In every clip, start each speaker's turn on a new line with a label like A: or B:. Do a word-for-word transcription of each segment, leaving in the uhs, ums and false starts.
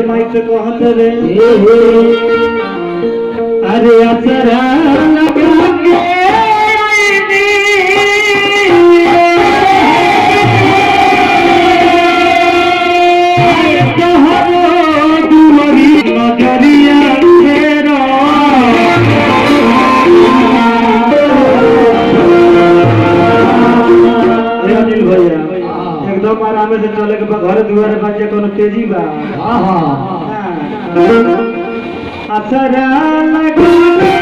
A: Mic कहत रे अरे असरा लगा के एकदम आराम से चले के घर दुआरे बच्चे कोनो तेजी बा। हां हां असरा लगा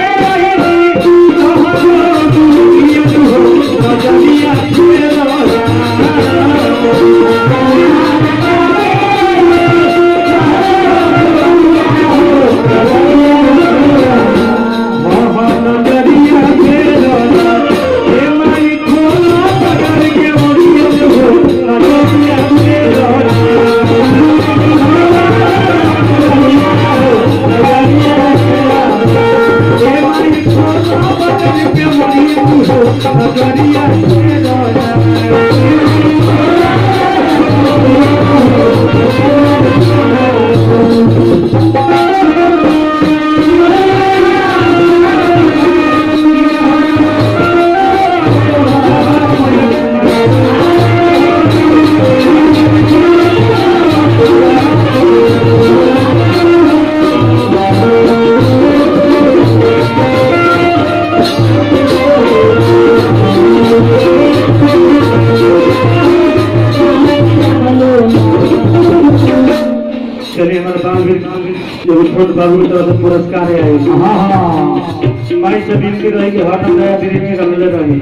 A: बाबू की तरफ से पुरस्कार है। हाँ हाँ भाई सभी की रही कि हर नया बिरती रंगले रही।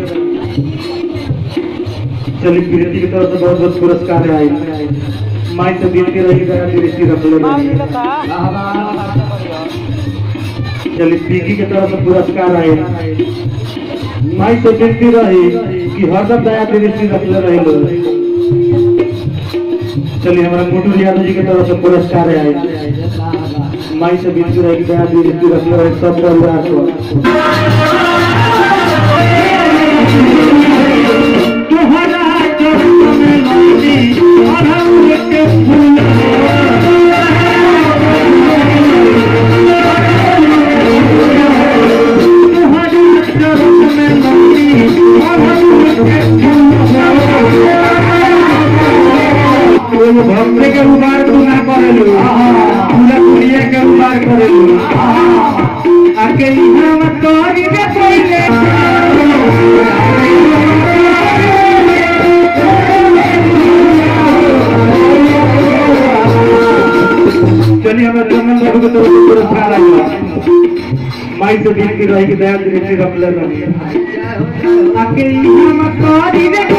A: चलिए बिरती की तरफ से बहुत बहुत पुरस्कार है। माई सभी की रही कि नया बिरती रंगले रही। चलिए पीकी की तरफ से पुरस्कार आए। माई सभी की रही कि हर नया बिरती रंगले रही। चलिए हमारा मोटू यादव जी की तरफ से पुरस्कार है। माई से बिल्कुल रहेगी दया दी रिश्ती रखने वाले सब परिवार को भक्ति के उबार तू ना करेलू पूरा दुनिया के उबार करेलू आके इहा मत करी के पहिले चलिए हमें चंदन बाबू को तरफ से पुरस्कार आया। माई से दिल की रही की दया दृष्टि रखले रही आके इहा मत करी के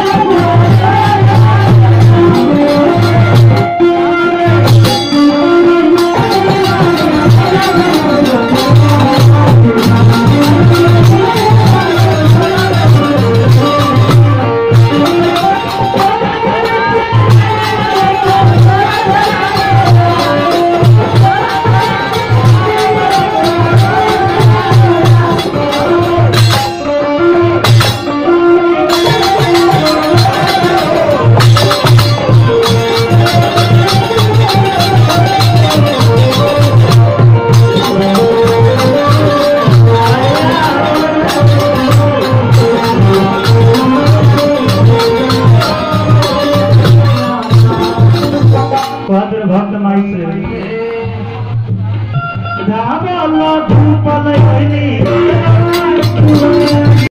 A: भक्त माई से अल्लाह धूप लई